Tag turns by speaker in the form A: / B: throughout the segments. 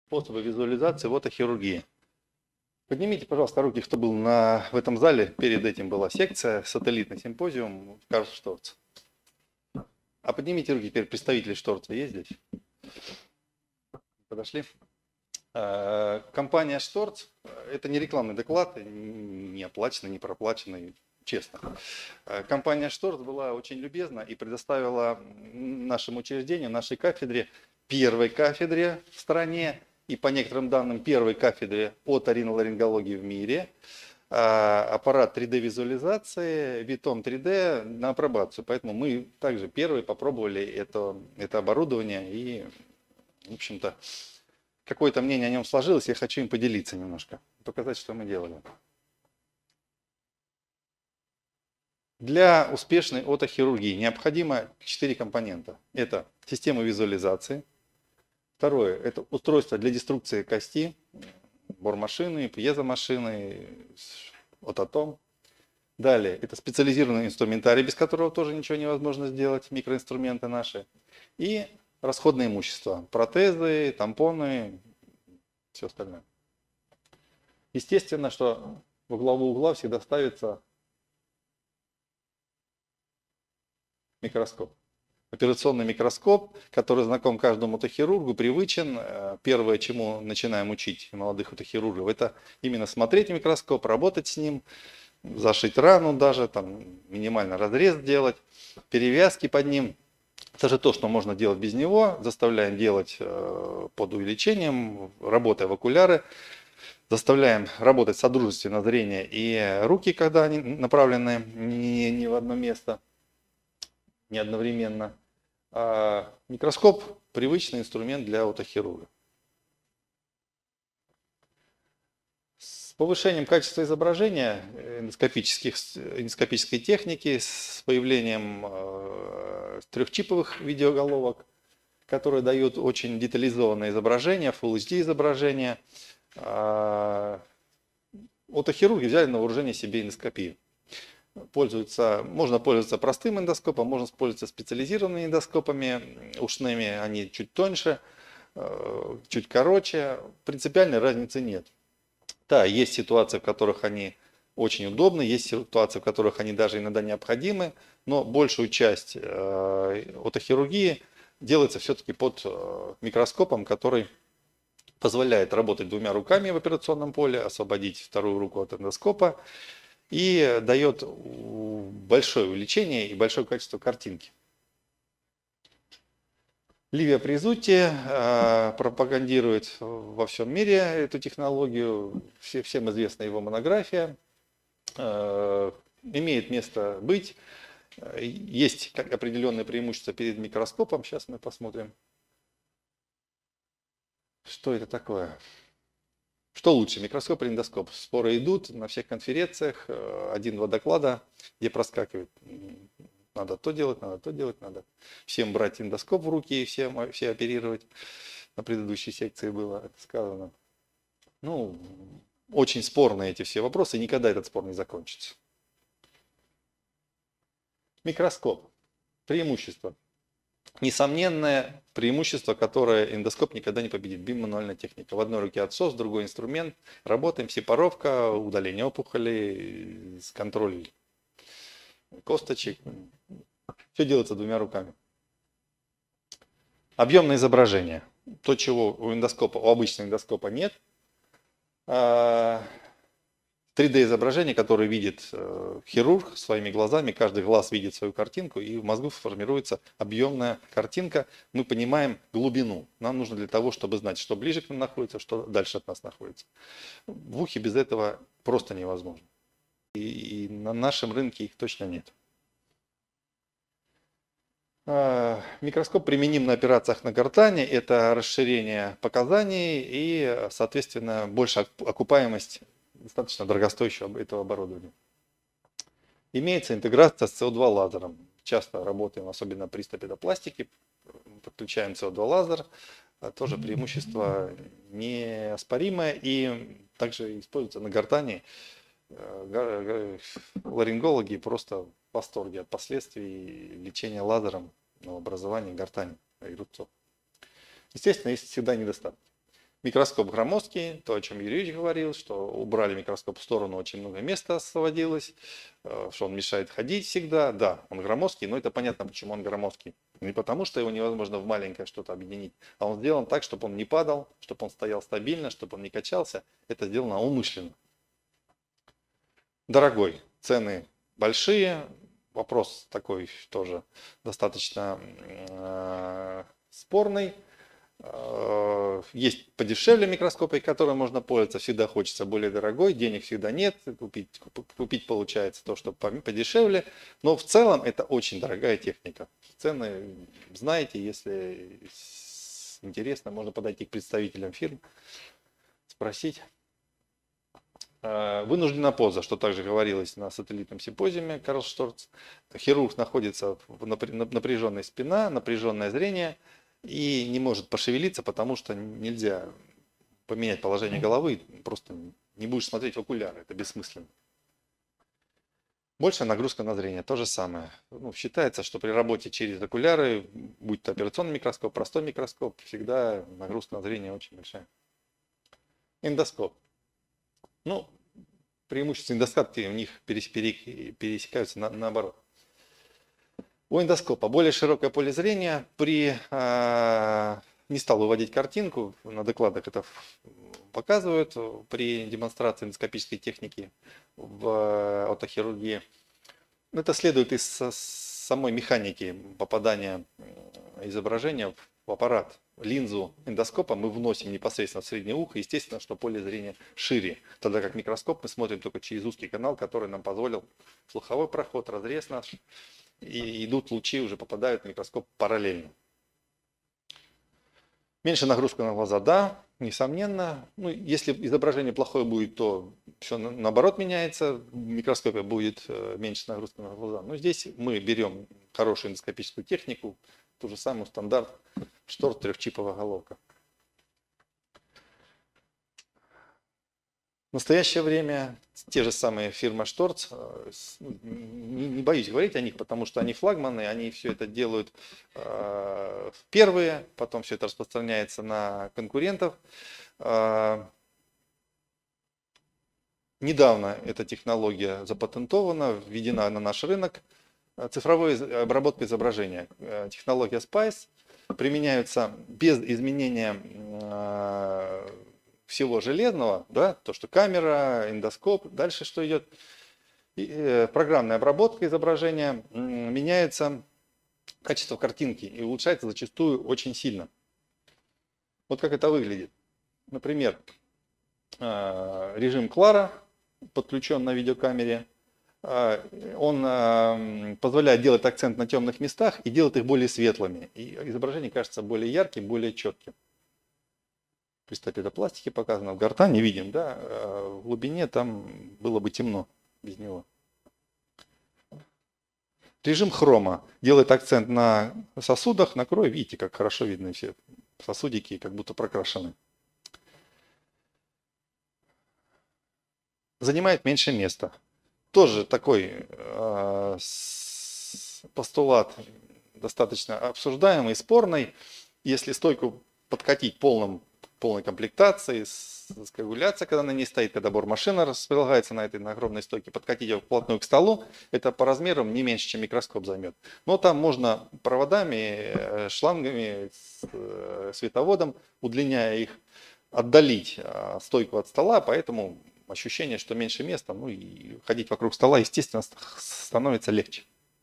A: Способы визуализации в отохирургии. Поднимите, пожалуйста, руки, кто был в этом зале. Перед этим была секция, сателлитный симпозиум в Карл Шторц. А поднимите руки теперь, представители Шторца есть здесь? Подошли? Компания Шторц, это не рекламный доклад, не оплаченный, не проплаченный, честно. Компания Шторц была очень любезна и предоставила нашему учреждению, нашей кафедре, первой кафедре в стране и по некоторым данным первой кафедре оториноларингологии в мире аппарат 3D-визуализации, Viton 3D на апробацию. Поэтому мы также первые попробовали это оборудование и, в общем-то, какое-то мнение о нем сложилось, я хочу им поделиться немножко, показать, что мы делали. Для успешной отохирургии необходимо 4 компонента. Это система визуализации. Второе – это устройство для деструкции кости, бормашины, пьезомашины, ототом. Далее – это специализированный инструментарий, без которого тоже ничего невозможно сделать, микроинструменты наши. И расходное имущество, протезы, тампоны, все остальное. Естественно, что во главу угла всегда ставится микроскоп. Операционный микроскоп, который знаком каждому отохирургу, привычен. Первое, чему начинаем учить молодых отохирургов, это именно смотреть в микроскоп, работать с ним, зашить рану даже, там, минимально разрез делать, перевязки под ним. Это же то, что можно делать без него. Заставляем делать под увеличением, работая в окуляры. Заставляем работать содружественно зрение и руки, когда они направлены не в одно место, не одновременно. А микроскоп – привычный инструмент для отохирурга. С повышением качества изображения эндоскопической техники, с появлением трехчиповых видеоголовок, которые дают очень детализованное изображение, Full HD изображение, отохирурги взяли на вооружение себе эндоскопию. Можно пользоваться простым эндоскопом, можно пользоваться специализированными эндоскопами ушными, они чуть тоньше, чуть короче, принципиальной разницы нет. Да, есть ситуации, в которых они очень удобны, есть ситуации, в которых они даже иногда необходимы, но большую часть отохирургии делается все-таки под микроскопом, который позволяет работать 2 руками в операционном поле, освободить вторую руку от эндоскопа и дает большое увеличение и большое качество картинки. Ливия Призутти пропагандирует во всем мире эту технологию, всем известна его монография, имеет место быть, есть определенные преимущества перед микроскопом, сейчас мы посмотрим, что это такое. Что лучше, микроскоп или эндоскоп? Споры идут на всех конференциях, 1-2 доклада, где проскакивает. Надо то делать, надо всем брать эндоскоп в руки и все оперировать. На предыдущей секции было это сказано. Ну, очень спорные эти все вопросы, никогда этот спор не закончится. Микроскоп. Преимущество. Несомненное преимущество, которое эндоскоп никогда не победит. Бимануальная техника. В одной руке отсос, в другой инструмент. Работаем, сепаровка, удаление опухолей, контроль косточек. Все делается 2 руками. Объемное изображение. То, чего у обычного эндоскопа нет. 3D-изображение, которое видит хирург своими глазами, каждый глаз видит свою картинку, и в мозгу формируется объемная картинка. Мы понимаем глубину. Нам нужно для того, чтобы знать, что ближе к нам находится, что дальше от нас находится. В ухе без этого просто невозможно. И на нашем рынке их точно нет. Микроскоп применим на операциях на гортани. Это расширение показаний и, соответственно, большая окупаемость достаточно дорогостоящего этого оборудования. Имеется интеграция с CO2 лазером. Часто работаем, особенно при стапедопластике, подключаем CO2 лазер. Тоже преимущество неоспоримое и также используется на гортани. Ларингологи просто в восторге от последствий лечения лазером новообразования гортани и рубцов. Естественно, есть всегда недостатки. Микроскоп громоздкий, то, о чем Юрий Ильич говорил, что убрали микроскоп в сторону, очень много места освободилось, что он мешает ходить всегда. Да, он громоздкий, но это понятно, почему он громоздкий. Не потому, что его невозможно в маленькое что-то объединить, а он сделан так, чтобы он не падал, чтобы он стоял стабильно, чтобы он не качался. Это сделано умышленно. Дорогой, цены большие. Вопрос такой тоже достаточно спорный. Есть подешевле микроскопы, которым можно пользоваться. Всегда хочется более дорогой, денег всегда нет. Купить получается то, что подешевле. Но в целом это очень дорогая техника. Цены знаете, если интересно, можно подойти к представителям фирм, спросить. Вынуждена поза, что также говорилось на сателлитном симпозиуме Карл Шторц. Хирург находится в напряженной спина, напряженное зрение и не может пошевелиться, потому что нельзя поменять положение головы, просто не будешь смотреть в окуляры, это бессмысленно. Большая нагрузка на зрение, то же самое. Считается, что при работе через окуляры, будь то операционный микроскоп, простой микроскоп, всегда нагрузка на зрение очень большая. Эндоскоп. Преимущества эндоскопии у них пересекаются наоборот. У эндоскопа более широкое поле зрения. Не стал выводить картинку, на докладах это показывают при демонстрации эндоскопической техники в отохирургии. Это следует из самой механики попадания изображения в аппарат. Линзу эндоскопа мы вносим непосредственно в среднее ухо. Естественно, что поле зрения шире. Тогда как микроскоп мы смотрим только через узкий канал, который нам позволил слуховой проход, разрез наш. И идут лучи, уже попадают в микроскоп параллельно. Меньше нагрузка на глаза, да, несомненно. Если изображение плохое будет, то все наоборот меняется. В микроскопе будет меньше нагрузка на глаза. Но здесь мы берем хорошую эндоскопическую технику, ту же самую стандарт Шторц трехчиповая головка. В настоящее время те же самые фирмы Шторц, не боюсь говорить о них, потому что они флагманы, они все это делают первые, потом все это распространяется на конкурентов. Недавно эта технология запатентована, введена на наш рынок. Цифровая обработка изображения. Технология SPICE применяется без изменения всего железного, да, то, что камера, эндоскоп, дальше что идет, программная обработка изображения, меняется качество картинки и улучшается зачастую очень сильно. Вот как это выглядит. Например, режим Клара подключен на видеокамере, он позволяет делать акцент на темных местах и делать их более светлыми. И изображение кажется более ярким, более четким. При стапедопластике показано, в гортани видим, да, в глубине там было бы темно без него. Режим хрома делает акцент на сосудах, на крови. Видите, как хорошо видно все сосудики, как будто прокрашены. Занимает меньше места. Тоже такой постулат достаточно обсуждаемый, спорный. Если стойку подкатить полной комплектации, с коагуляцией, когда на ней стоит, когда бормашина располагается на этой огромной стойке, подкатить ее вплотную к столу, это по размерам не меньше, чем микроскоп займет. Но там можно проводами, шлангами, световодом, удлиняя их, отдалить стойку от стола, поэтому ощущение, что меньше места, и ходить вокруг стола, естественно, становится легче.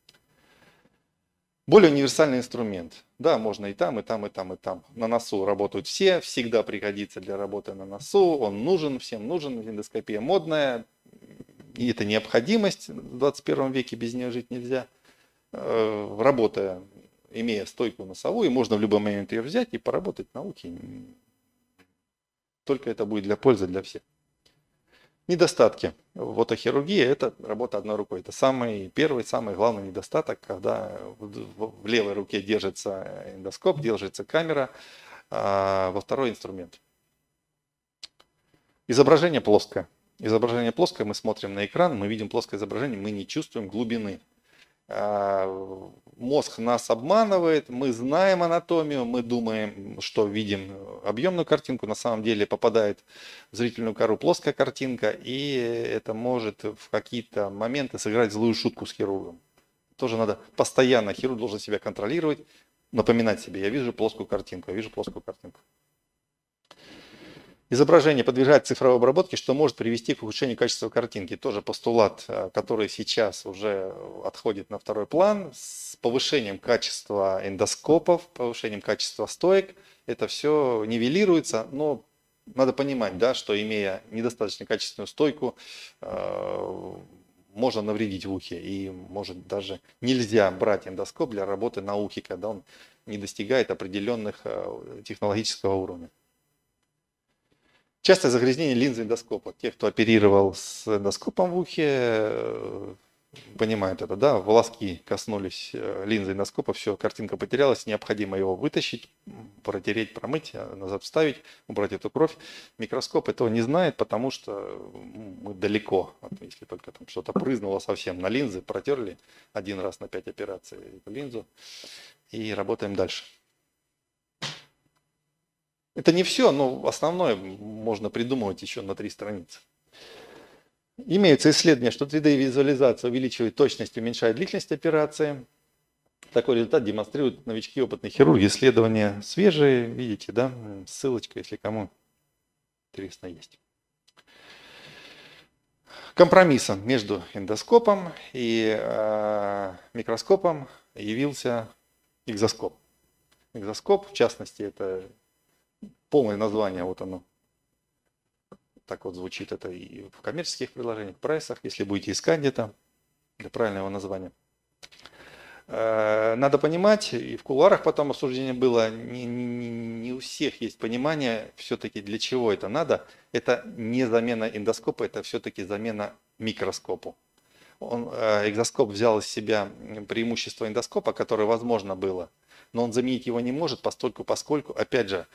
A: Более универсальный инструмент. Да, можно и там, и там, и там, и там. На носу работают все, всегда пригодится для работы на носу. Он нужен, всем нужен. Эндоскопия модная. И это необходимость. В 21 веке без нее жить нельзя. Работая, имея стойку носовую, можно в любой момент ее взять и поработать в науке. Только это будет для пользы для всех. Недостатки в отохирургии – это работа одной рукой. Это самый первый, самый главный недостаток, когда в левой руке держится эндоскоп, держится камера, а во второй инструмент. Изображение плоское. Изображение плоское, мы смотрим на экран, мы видим плоское изображение, мы не чувствуем глубины. Мозг нас обманывает, мы знаем анатомию, мы думаем, что видим объемную картинку, на самом деле попадает в зрительную кору плоская картинка, и это может в какие-то моменты сыграть злую шутку с хирургом. Тоже надо постоянно, хирург должен себя контролировать, напоминать себе, я вижу плоскую картинку, я вижу плоскую картинку. Изображение подвергать цифровой обработке, что может привести к ухудшению качества картинки. Тоже постулат, который сейчас уже отходит на второй план. С повышением качества эндоскопов, повышением качества стоек, это все нивелируется, но надо понимать, да, что имея недостаточно качественную стойку, можно навредить в ухе. И может даже нельзя брать эндоскоп для работы на ухе, когда он не достигает определенных технологического уровня. Частое загрязнение линзы эндоскопа. Те, кто оперировал с эндоскопом в ухе, понимают это, да? Волоски коснулись линзы эндоскопа, все, картинка потерялась, необходимо его вытащить, протереть, промыть, назад вставить, убрать эту кровь. Микроскоп этого не знает, потому что мы далеко. Если только там что-то прызнуло совсем на линзы, протерли один раз на 5 операций эту линзу и работаем дальше. Это не все, но основное можно придумывать еще на 3 страницы. Имеются исследования, что 3D-визуализация увеличивает точность и уменьшает длительность операции. Такой результат демонстрируют новички, опытные хирурги. Исследования свежие, видите, да? Ссылочка, если кому интересно, есть. Компромиссом между эндоскопом и микроскопом явился экзоскоп. Экзоскоп, в частности, это полное название, вот оно, так вот звучит это и в коммерческих приложениях, в прайсах, если будете искать где-то для правильного названия. Надо понимать, и в кулуарах потом обсуждение было, не у всех есть понимание все-таки для чего это надо. Это не замена эндоскопа, это все-таки замена микроскопу. Экзоскоп взял из себя преимущество эндоскопа, которое возможно было, но он заменить его не может, поскольку, опять же,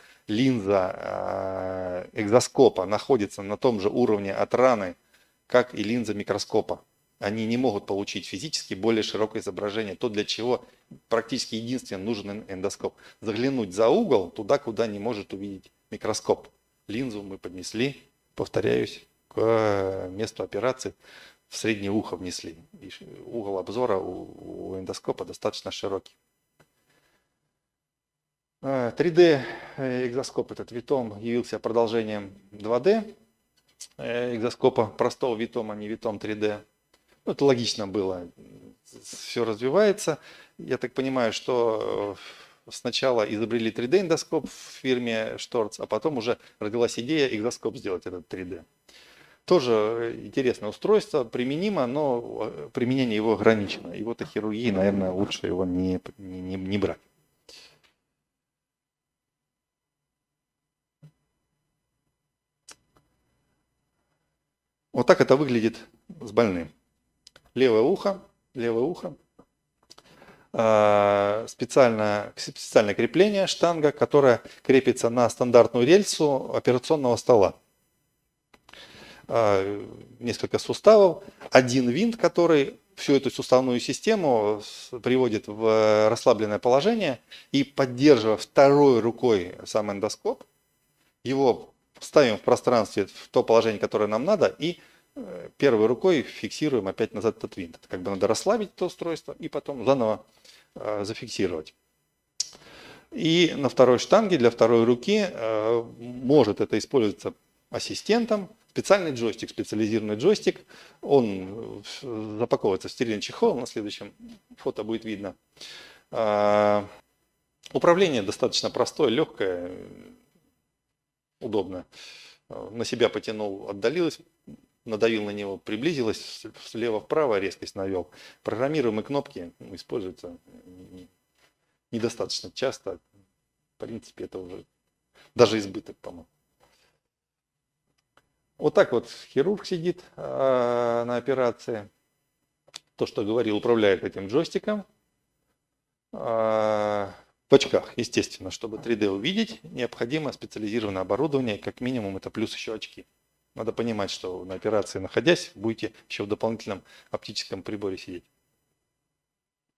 A: линза экзоскопа находится на том же уровне от раны, как и линза микроскопа. Они не могут получить физически более широкое изображение, то, для чего практически единственно нужен эндоскоп. Заглянуть за угол, туда, куда не может увидеть микроскоп. Линзу мы поднесли, повторяюсь, к месту операции, в среднее ухо внесли. И угол обзора у эндоскопа достаточно широкий. 3D экзоскоп, этот Витом, явился продолжением 2D экзоскопа, простого Витома, не Витом 3D. Ну, это логично было, все развивается. Я так понимаю, что сначала изобрели 3D эндоскоп в фирме Шторц, а потом уже родилась идея экзоскоп сделать этот 3D. Тоже интересное устройство, применимо, но применение его ограничено. И вот о хирургии, наверное, лучше его не брать. Вот так это выглядит с больным. Левое ухо, специальное крепление, штанга, которая крепится на стандартную рельсу операционного стола. Несколько суставов, один винт, который всю эту суставную систему приводит в расслабленное положение, и поддерживая второй рукой сам эндоскоп, его ставим в пространстве в то положение, которое нам надо, и первой рукой фиксируем опять назад этот винт. Это как бы надо расслабить это устройство и потом заново зафиксировать. И на второй штанге для второй руки может это использоваться ассистентом. Специальный джойстик, специализированный джойстик. Он запаковывается в стерильный чехол. На следующем фото будет видно. Управление достаточно простое, легкое, удобно. На себя потянул, отдалилось, надавил на него, приблизилось, слева-вправо резкость навел. Программируемые кнопки используются недостаточно часто. В принципе, это уже даже избыток, по-моему. Вот так вот хирург сидит на операции. То, что говорил, управляет этим джойстиком. В очках, естественно, чтобы 3D увидеть, необходимо специализированное оборудование, как минимум это плюс еще очки. Надо понимать, что на операции, находясь, будете еще в дополнительном оптическом приборе сидеть.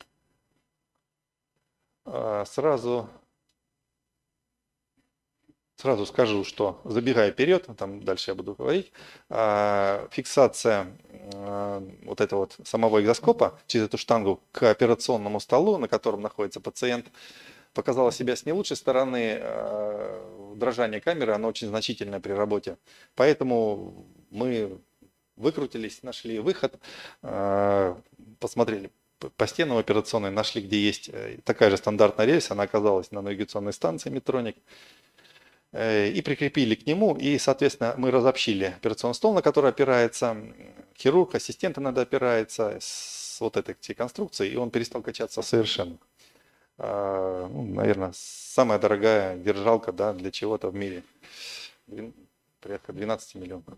A: Сразу Сразу скажу, что забегая вперед, там дальше я буду говорить, фиксация вот этого вот самого экзоскопа через эту штангу к операционному столу, на котором находится пациент, показала себя с не лучшей стороны. Дрожание камеры, оно очень значительное при работе. Поэтому мы выкрутились, нашли выход, посмотрели по стенам операционной, нашли, где есть такая же стандартная рельса, она оказалась на навигационной станции Медтроник, и прикрепили к нему, и, соответственно, мы разобщили операционный стол, на который опирается хирург, ассистент иногда опирается с вот этой всей конструкцией, и он перестал качаться совершенно. Ну, наверное, самая дорогая держалка, да, для чего-то в мире. Порядка 12 миллионов.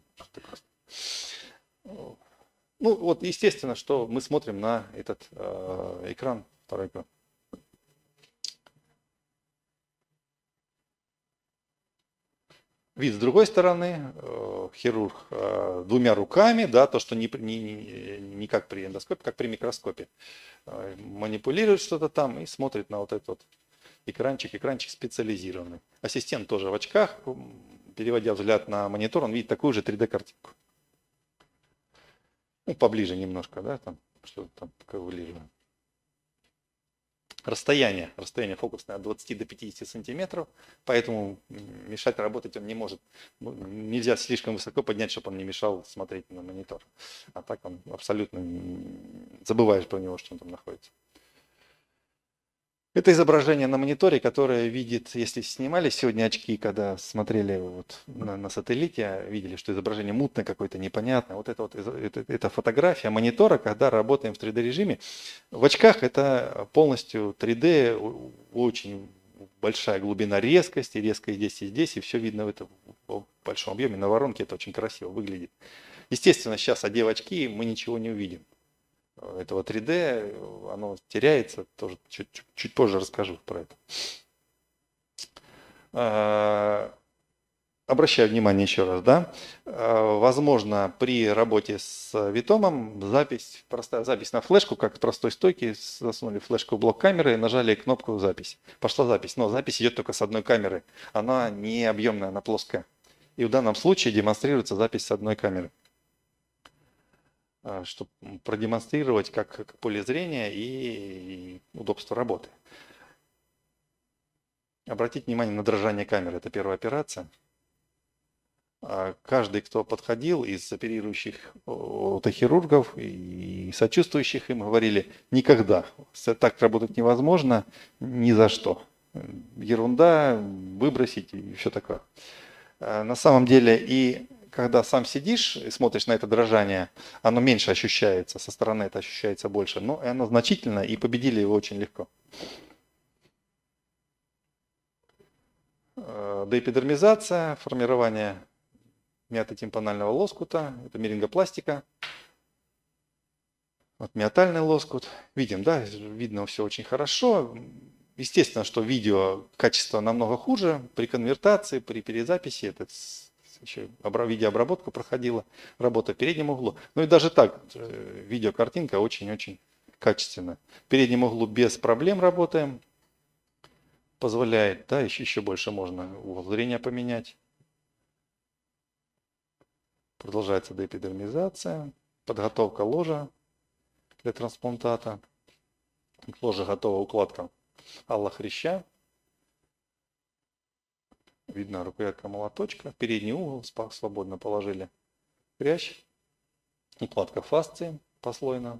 A: Ну, вот естественно, что мы смотрим на этот экран, второй экран. Вид с другой стороны, хирург двумя руками, да, то, что не как при эндоскопе, как при микроскопе. Манипулирует что-то там и смотрит на вот этот вот экранчик специализированный. Ассистент тоже в очках, переводя взгляд на монитор, он видит такую же 3D-картинку. Ну, поближе немножко, да, там что-то там вылеживаем. Расстояние фокусное от 20 до 50 сантиметров, поэтому мешать работать он не может. Нельзя слишком высоко поднять, чтобы он не мешал смотреть на монитор. А так он абсолютно забываешь про него, что он там находится. Это изображение на мониторе, которое видит, если снимали сегодня очки, когда смотрели вот на сателлите, видели, что изображение мутное какое-то, непонятное. Вот это фотография монитора, когда работаем в 3D режиме. В очках это полностью 3D, очень большая глубина резкости, резкость здесь и здесь, и все видно в большом объеме. На воронке это очень красиво выглядит. Естественно, сейчас, одев очки, мы ничего не увидим. Этого 3D, оно теряется, тоже чуть позже расскажу про это. Обращаю внимание еще раз, да, возможно, при работе с Витомом простая запись на флешку, как с простой стойки, засунули флешку в блок камеры, нажали кнопку запись. Пошла запись, но запись идет только с одной камеры, она не объемная, она плоская. И в данном случае демонстрируется запись с одной камеры, чтобы продемонстрировать как поле зрения и удобство работы. Обратите внимание на дрожание камеры, это первая операция. Каждый, кто подходил из оперирующих хирургов и сочувствующих им, говорили: никогда, так работать невозможно, ни за что. Ерунда, выбросить и все такое. На самом деле, и когда сам сидишь и смотришь на это дрожание, оно меньше ощущается, со стороны это ощущается больше, но оно значительно, и победили его очень легко. Деэпидермизация, формирование миототимпанального лоскута, это мерингопластика. Вот миотальный лоскут. Видим, да, видно все очень хорошо. Естественно, что видео качество намного хуже при конвертации, при перезаписи. Это еще видеообработку проходила, работа в переднем углу. Ну и даже так, видеокартинка очень-очень качественная. В переднем углу без проблем работаем. Позволяет, да, еще больше можно угол зрения поменять. Продолжается деэпидермизация, подготовка ложа для трансплантата. К ложе готова укладка аллохряща. Видна рукоятка молоточка. Передний угол свободно положили хрящ. Укладка фасции послойно.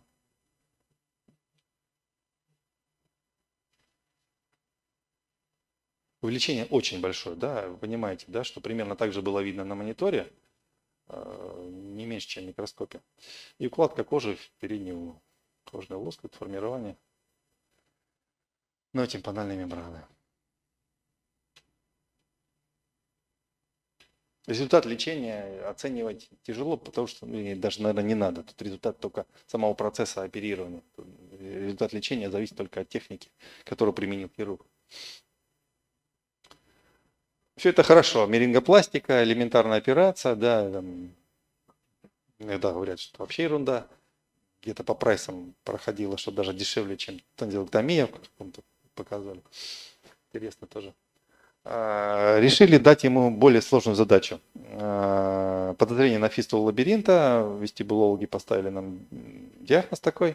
A: Увеличение очень большое, да, вы понимаете, да, что примерно так же было видно на мониторе, не меньше, чем в микроскопе. И укладка кожи в передний угол. Кожный лоскут, формирование неотимпанальной мембраны. Результат лечения оценивать тяжело, потому что даже, наверное, не надо. Тут результат только самого процесса оперирования. Результат лечения зависит только от техники, которую применил хирург. Все это хорошо. Мерингопластика, элементарная операция, да, иногда говорят, что вообще ерунда. Где-то по прайсам проходило, что даже дешевле, чем тонзиллэктомия, в каком-то показывали. Интересно тоже. Решили дать ему более сложную задачу. Подозрение на фистулу лабиринта, вестибулологи поставили нам диагноз такой.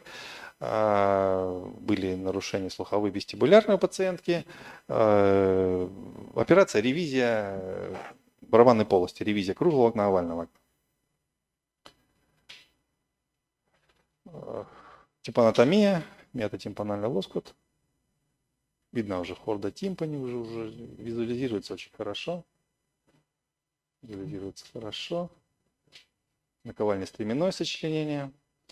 A: Были нарушения слуховые вестибулярные у пациентки. Операция, ревизия барабанной полости, ревизия круглого окна, овального окна. Тимпанотомия, метатимпанальный лоскут. Видно уже хорда тимпани, уже визуализируется очень хорошо. Визуализируется хорошо. Наковальня-стременное сочленение.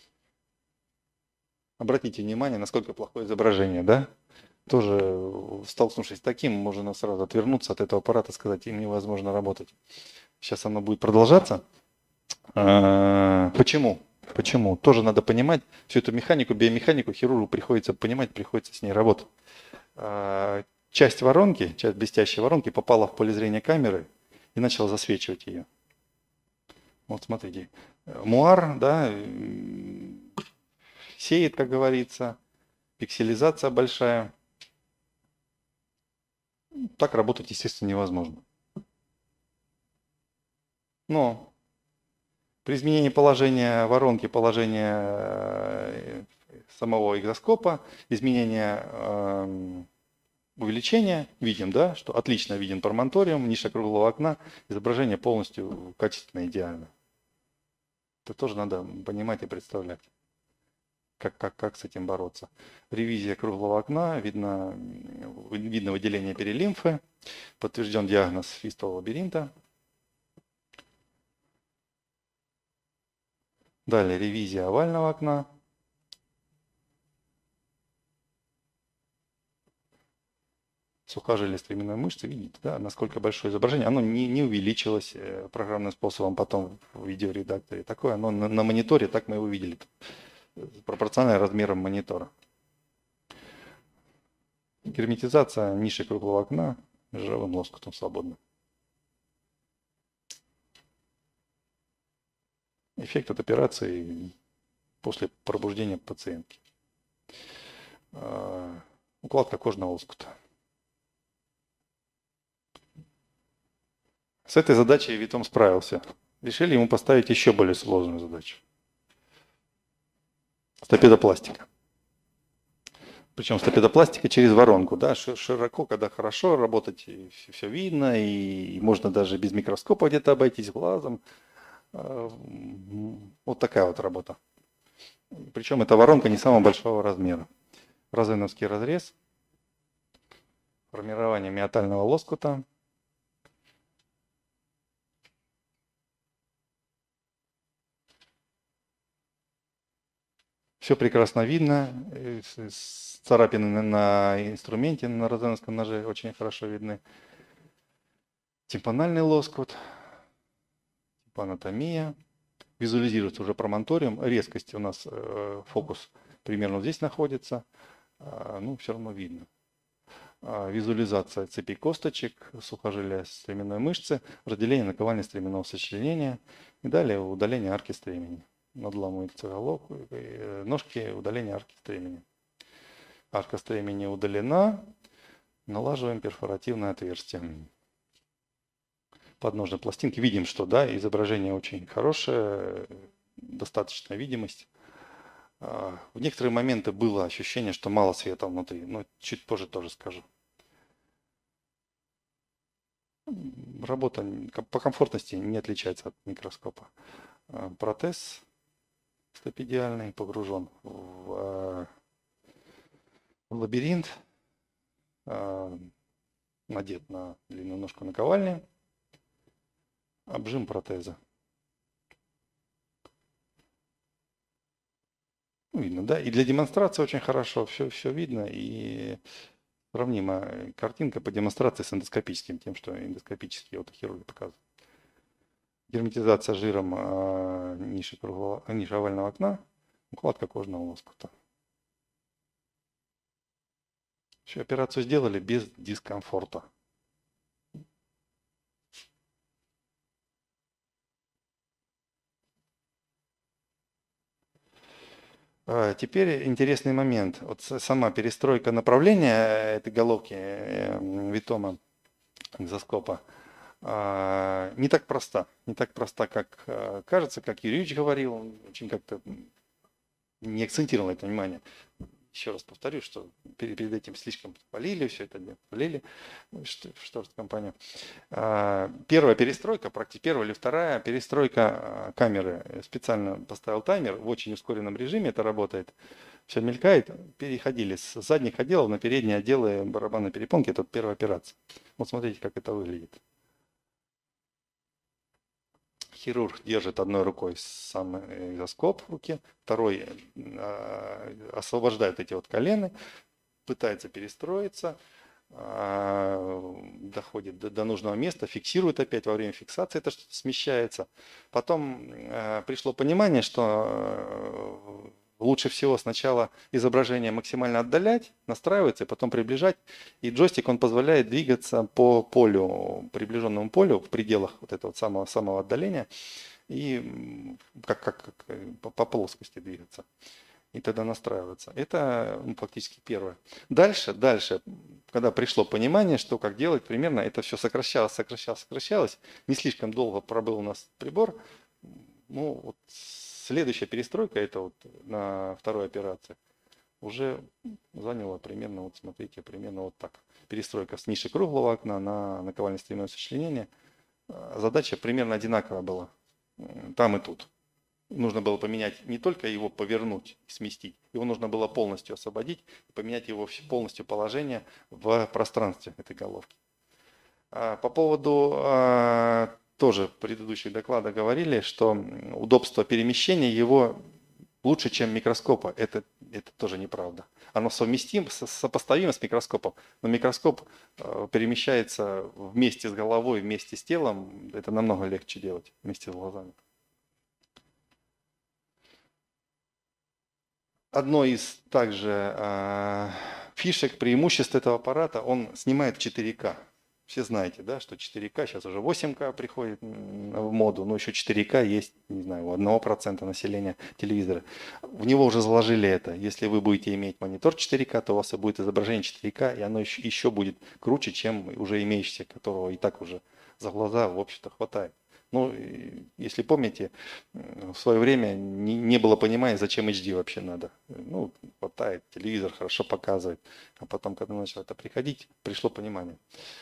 A: Обратите внимание, насколько плохое изображение, да? Тоже, столкнувшись с таким, можно сразу отвернуться от этого аппарата, сказать, им невозможно работать. Сейчас оно будет продолжаться. Почему? Почему? Тоже надо понимать всю эту механику, биомеханику, хирургу приходится понимать, приходится с ней работать. Часть воронки, часть блестящей воронки попала в поле зрения камеры и начала засвечивать ее. Вот смотрите, муар, да, сеет, как говорится, пикселизация большая. Так работать, естественно, невозможно. Но при изменении положения воронки, положения самого экзоскопа, изменение увеличения, видим, да, что отлично виден парменториум, ниша круглого окна, изображение полностью качественно, идеально. Это тоже надо понимать и представлять, как с этим бороться. Ревизия круглого окна, видно выделение перилимфы, подтвержден диагноз фистула лабиринта. Далее ревизия овального окна. Сухожилие стременной мышцы, видите, да, насколько большое изображение. Оно не увеличилось программным способом потом в видеоредакторе. Такое оно на мониторе, так мы его видели, пропорционально размерам монитора. Герметизация ниши круглого окна жировым лоскутом свободно. Эффект от операции после пробуждения пациентки. Укладка кожного лоскута. С этой задачей Витом справился. Решили ему поставить еще более сложную задачу. Стапедопластика. Причем стапедопластика через воронку. Да, широко, когда хорошо работать, все видно, и можно даже без микроскопа где-то обойтись глазом. Вот такая вот работа. Причем эта воронка не самого большого размера. Розеновский разрез. Формирование миотального лоскута. Все прекрасно видно. Царапины на инструменте, на розеновском ноже очень хорошо видны. Тимпанальный лоскут. Тимпанотомия. Визуализируется уже проmonториум. Резкость у нас фокус примерно здесь находится. Ну, все равно видно. Визуализация цепи косточек, сухожилия стременной мышцы, разделение наковальни стременного сочленения и далее удаление арки стремени. Надламывается головку, ножки, удаление арки стремени. Арка стремени удалена, налаживаем перфоративное отверстие. Подножной пластинки видим, что да, изображение очень хорошее, достаточная видимость. В некоторые моменты было ощущение, что мало света внутри, но чуть позже тоже скажу. Работа по комфортности не отличается от микроскопа. Протез стапедиальный погружен в лабиринт, надет на длинную ножку наковальни, обжим протеза. Видно, да? И для демонстрации очень хорошо, все видно и сравнима картинка по демонстрации с эндоскопическим, тем, что эндоскопические хирурги показывают. Герметизация жиром ниши овального окна, укладка кожного лоскута. Всю операцию сделали без дискомфорта. Теперь интересный момент. Вот сама перестройка направления этой головки Витома экзоскопа не так проста. Не так проста, как кажется, как Юрий Ильич говорил, он очень как-то не акцентировал это внимание. Еще раз повторю, что перед этим слишком полили все это, полили компанию. Первая перестройка, практически первая или вторая перестройка камеры. Специально поставил таймер в очень ускоренном режиме, это работает. Все мелькает, переходили с задних отделов на передние отделы барабанной перепонки. Это первая операция. Вот смотрите, как это выглядит. Хирург держит одной рукой сам экзоскоп в руке, второй освобождает эти вот колены, пытается перестроиться, доходит до нужного места, фиксирует опять, во время фиксации это что-то смещается. Потом пришло понимание, что лучше всего сначала изображение максимально отдалять, настраивается, и потом приближать. И джойстик, он позволяет двигаться по полю, приближенному полю, в пределах вот этого самого отдаления, и как по плоскости двигаться. И тогда настраиваться. Это фактически первое. Дальше, когда пришло понимание, что как делать, примерно это все сокращалось. Не слишком долго пробыл у нас прибор. Ну, вот следующая перестройка, это вот на второй операции, уже заняло примерно, вот смотрите, примерно вот так. Перестройка с ниши круглого окна на наковальне стремное сочленение. Задача примерно одинаковая была. Там и тут. Нужно было поменять, не только его повернуть и сместить, его нужно было полностью освободить, поменять его полностью положение в пространстве этой головки. По поводу тоже предыдущих докладов говорили, что удобство перемещения его лучше, чем микроскопа. Это тоже неправда. Оно сопоставимо с микроскопом, но микроскоп перемещается вместе с головой, вместе с телом. Это намного легче делать вместе с глазами. Одно из также фишек, преимуществ этого аппарата, он снимает 4К. Все знаете, да, что 4К, сейчас уже 8К приходит в моду, но еще 4К есть, не знаю, у 1% населения телевизора. В него уже заложили это. Если вы будете иметь монитор 4К, то у вас и будет изображение 4К, и оно еще будет круче, чем уже имеющееся, которого и так уже за глаза, в общем-то, хватает. Ну, если помните, в свое время не было понимания, зачем HD вообще надо. Ну, хватает, телевизор хорошо показывает. А потом, когда начало это приходить, пришло понимание.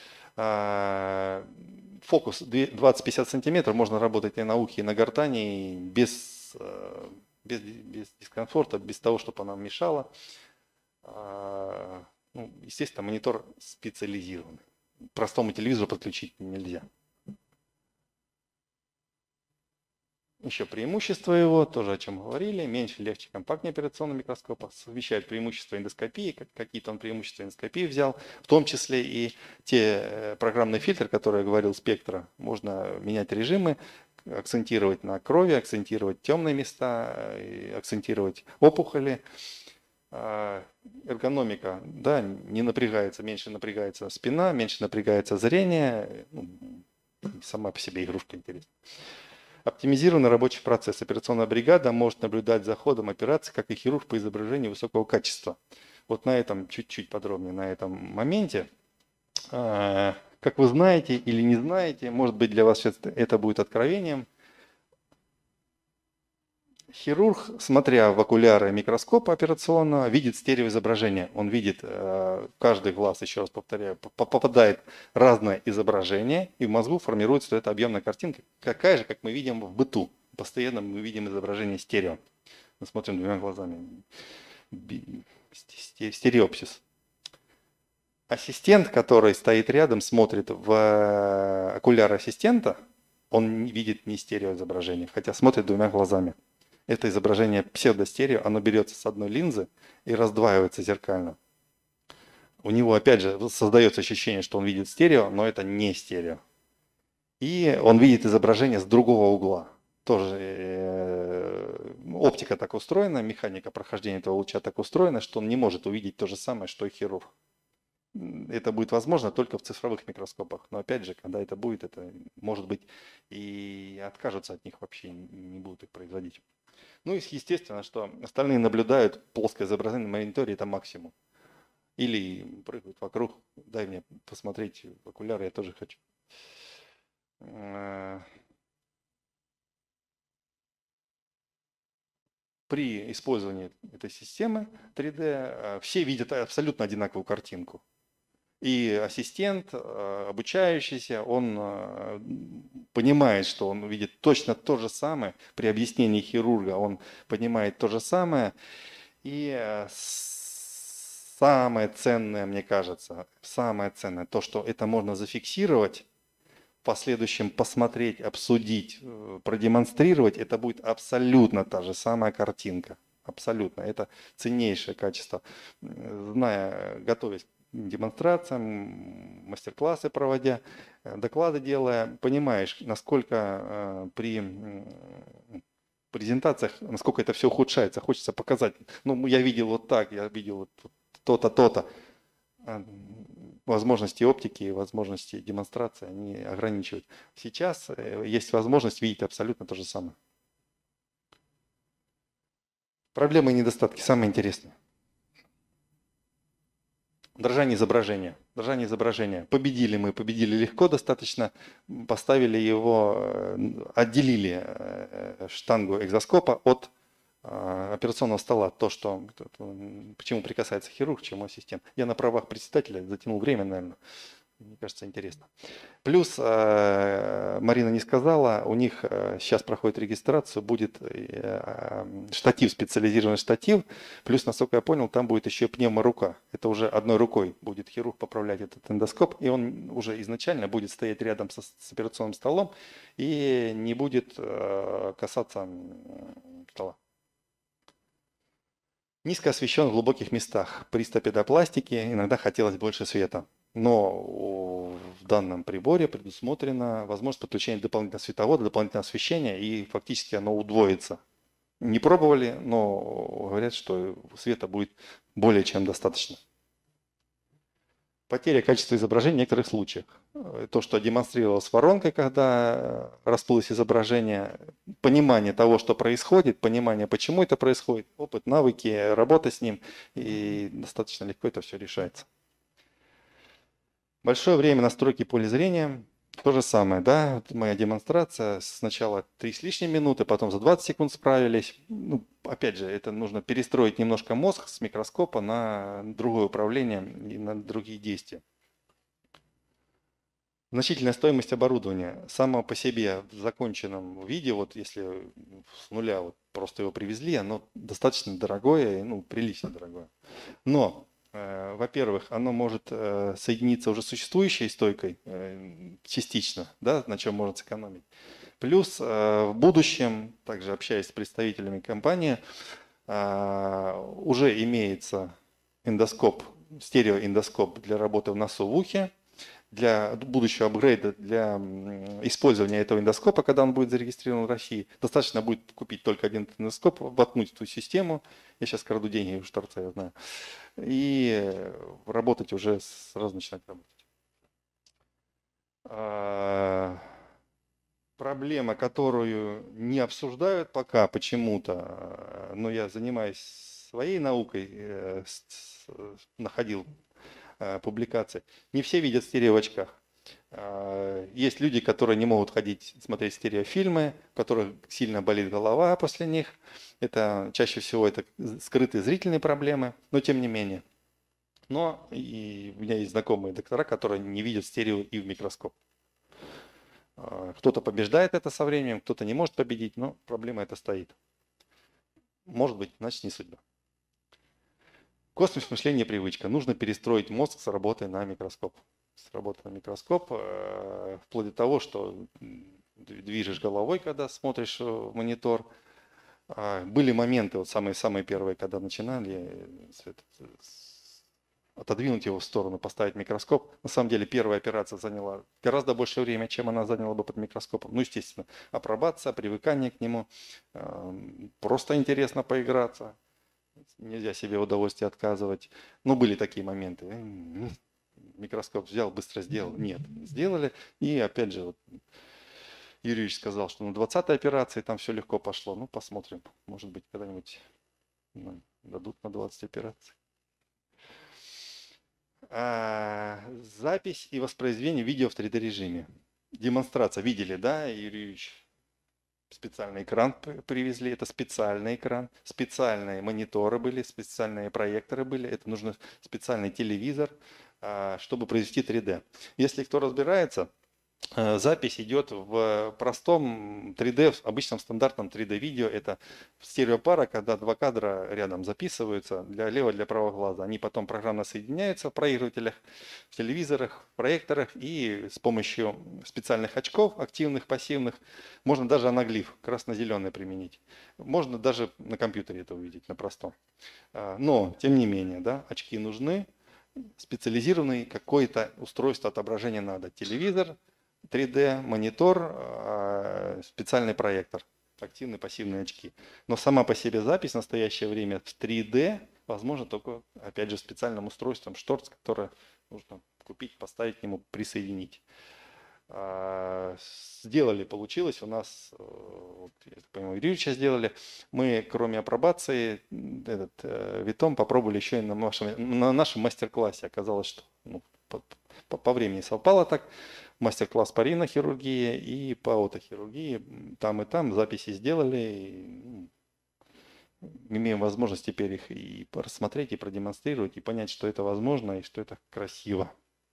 A: Фокус 20-50 сантиметров, можно работать и на ухе, и на гортани, без дискомфорта, без того, чтобы она мешала. Ну, естественно, монитор специализированный. Простому телевизору подключить нельзя. Еще преимущество его, тоже о чем говорили, меньше, легче, компактнее операционного микроскопа, совмещает преимущества эндоскопии, какие-то он преимущества эндоскопии взял, в том числе и те программные фильтры, которые я говорил, спектра, можно менять режимы, акцентировать на крови, акцентировать темные места, акцентировать опухоли. Эргономика, да, не напрягается, меньше напрягается спина, меньше напрягается зрение, сама по себе игрушка интересна. Оптимизированный рабочий процесс. Операционная бригада может наблюдать за ходом операции, как и хирург по изображению высокого качества. Вот на этом чуть-чуть подробнее, на этом моменте. Как вы знаете или не знаете, может быть для вас это будет откровением. Хирург, смотря в окуляры микроскопа операционного, видит стереоизображение. Он видит, каждый глаз, еще раз повторяю, попадает разное изображение, и в мозгу формируется эта объемная картинка, такая же, как мы видим в быту. Постоянно мы видим изображение стерео. Мы смотрим двумя глазами. Стереопсис. Ассистент, который стоит рядом, смотрит в окуляр ассистента, он видит не стереоизображение, хотя смотрит двумя глазами. Это изображение псевдостерео, оно берется с одной линзы и раздваивается зеркально. У него, опять же, создается ощущение, что он видит стерео, но это не стерео. И он видит изображение с другого угла. Тоже оптика так устроена, механика прохождения этого луча так устроена, что он не может увидеть то же самое, что и хирург. Это будет возможно только в цифровых микроскопах. Но опять же, когда это будет, это может быть и откажутся от них вообще, не будут их производить. Ну и естественно, что остальные наблюдают плоское изображение на мониторе, это максимум. Или прыгают вокруг. Дай мне посмотреть в окуляры, я тоже хочу. При использовании этой системы 3D все видят абсолютно одинаковую картинку. И ассистент, обучающийся, он понимает, что он видит точно то же самое. При объяснении хирурга он понимает то же самое. И самое ценное, мне кажется, самое ценное, то, что это можно зафиксировать, в последующем посмотреть, обсудить, продемонстрировать, это будет абсолютно та же самая картинка. Абсолютно. Это ценнейшее качество. Зная, готовясь к демонстрациям, мастер-классы проводя, доклады делая, понимаешь, насколько при презентациях, насколько это все ухудшается. Хочется показать, ну, я видел вот так, я видел вот то-то, то-то. Возможности оптики и возможности демонстрации, они ограничивают. Сейчас есть возможность видеть абсолютно то же самое. Проблемы и недостатки, самые интересные. Дрожание изображения. Дрожание изображения. Победили мы, победили легко достаточно. Поставили его, отделили штангу экзоскопа от операционного стола. То, что, почему прикасается хирург, чему ассистент. Я на правах председателя затянул время, наверное. Мне кажется, интересно. Плюс, Марина не сказала, у них сейчас проходит регистрацию, будет штатив, специализированный штатив. Плюс, насколько я понял, там будет еще пневморука. Это уже одной рукой будет хирург поправлять этот эндоскоп, и он уже изначально будет стоять рядом с операционным столом и не будет касаться стола. Низко освещен в глубоких местах. При стопедопластике иногда хотелось больше света. Но в данном приборе предусмотрена возможность подключения дополнительного световода, дополнительного освещения, и фактически оно удвоится. Не пробовали, но говорят, что света будет более чем достаточно. Потеря качества изображения в некоторых случаях. То, что демонстрировалось с воронкой, когда расплылось изображение, понимание того, что происходит, понимание, почему это происходит, опыт, навыки, работа с ним, и достаточно легко это все решается. Большое время настройки поля зрения. То же самое, да, вот моя демонстрация. Сначала 3 с лишним минуты, потом за 20 секунд справились. Ну, опять же, это нужно перестроить немножко мозг с микроскопа на другое управление и на другие действия. Значительная стоимость оборудования. Само по себе в законченном виде, вот если с нуля вот просто его привезли, оно достаточно дорогое, ну, прилично дорогое. Но во-первых, оно может соединиться уже с существующей стойкой частично, да, на чем можно сэкономить. Плюс в будущем, также общаясь с представителями компании, уже имеется эндоскоп, стереоэндоскоп для работы в носу, в ухе. Для будущего апгрейда, для использования этого эндоскопа, когда он будет зарегистрирован в России, достаточно будет купить только один эндоскоп, воткнуть в ту систему. Я сейчас краду деньги у Шторца, я знаю. И работать уже, сразу начинать работать. Проблема, которую не обсуждают пока почему-то, но я занимаюсь своей наукой, находил публикации. Не все видят стерео в очках. Есть люди, которые не могут ходить смотреть стереофильмы, у которых сильно болит голова после них. Это чаще всего это скрытые зрительные проблемы, но тем не менее. Но и у меня есть знакомые доктора, которые не видят стерео и в микроскоп. Кто-то побеждает это со временем, кто-то не может победить, но проблема эта стоит. Может быть, значит не судьба. Косвенное мышление привычка. Нужно перестроить мозг с работой на микроскоп. С работы на микроскоп, вплоть до того, что движешь головой, когда смотришь в монитор. Были моменты, вот самые первые, когда начинали отодвинуть его в сторону, поставить микроскоп. На самом деле первая операция заняла гораздо больше времени, чем она заняла бы под микроскопом. Ну, естественно, апробация, привыкание к нему. Просто интересно поиграться. Нельзя себе удовольствие отказывать. Но были такие моменты. Микроскоп взял, быстро сделал. Нет, сделали. И опять же, вот, Юрий Ильич сказал, что на 20-й операции там все легко пошло. Ну, посмотрим. Может быть, когда-нибудь дадут на 20 операций. Запись и воспроизведение видео в 3D режиме. Демонстрация. Видели, да, Юрий Юрьевич? Специальный экран привезли, это специальный экран, специальные мониторы были, специальные проекторы были, это нужно специальный телевизор, чтобы произвести 3D. Если кто разбирается, запись идет в простом 3D, в обычном стандартном 3D видео. Это стереопара, когда два кадра рядом записываются для левого, для правого глаза. Они потом программно соединяются в проигрывателях, в телевизорах, в проекторах. И с помощью специальных очков, активных, пассивных, можно даже анаглиф красно-зеленый применить. Можно даже на компьютере это увидеть, на простом. Но, тем не менее, да, очки нужны. Специализированный какое-то устройство отображения надо. Телевизор, 3D, монитор, специальный проектор, активные, пассивные очки. Но сама по себе запись в настоящее время в 3D возможно только, опять же, специальным устройством шторц, которое нужно купить, поставить к нему, присоединить. Сделали, получилось у нас, вот, я так понимаю, Юрьевича сделали. Мы, кроме апробации, этот Витом попробовали еще и на нашем мастер-классе. Оказалось, что по времени совпало так. Мастер-класс по ринохирургии и по отохирургии. Там и там записи сделали. И имеем возможность теперь их и рассмотреть, и продемонстрировать, и понять, что это возможно, и что это красиво.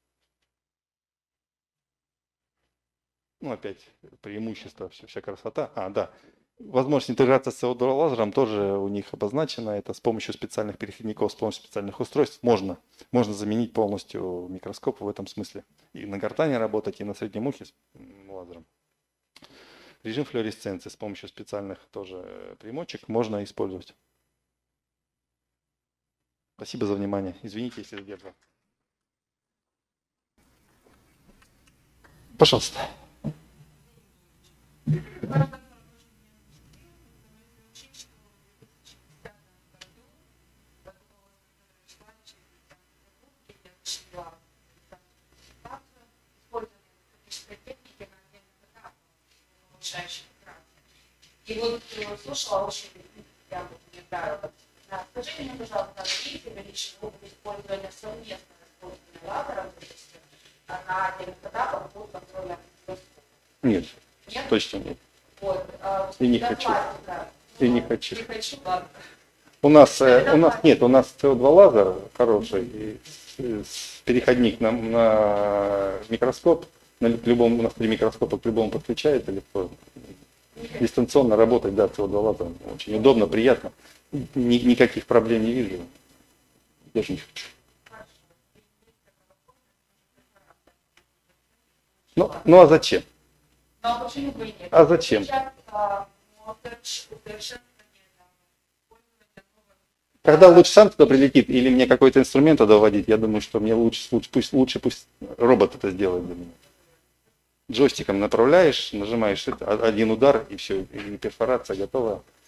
A: Ну, опять преимущество, вся красота. Да. Возможность интеграции с CO2 лазером тоже у них обозначена. Это с помощью специальных переходников, с помощью специальных устройств можно заменить полностью микроскоп в этом смысле. И на гортане работать, и на среднем ухе с лазером. Режим флуоресценции с помощью специальных тоже примочек можно использовать. Спасибо за внимание. Извините, если задержал. Пожалуйста.
B: И вот слушала очень, я вот мне нравилось. Скажите мне, пожалуйста, есть ли лично опыт использования совместного использования лазера, то есть на отдельных этапах под контролем микроскопа?
A: Нет,
B: Нет?
A: точно нет.
B: Вот,
A: И не хочу.
B: Пластика.
A: И не хочу.
B: Не хочу, ладно.
A: У нас CO2 лазер хороший, переходник на микроскоп, у нас 3 микроскопа к любому подключается легко. Дистанционно работать, да, CO2 лазером очень удобно, приятно. Никаких проблем не вижу. Даже не хочу. Ну а зачем?
B: Но почему бы и нет?
A: А зачем? Когда луч сам туда прилетит, или мне какой-то инструмент туда вводить, я думаю, что мне пусть робот это сделает для меня. Джойстиком направляешь, нажимаешь один удар, и все, и перфорация готова.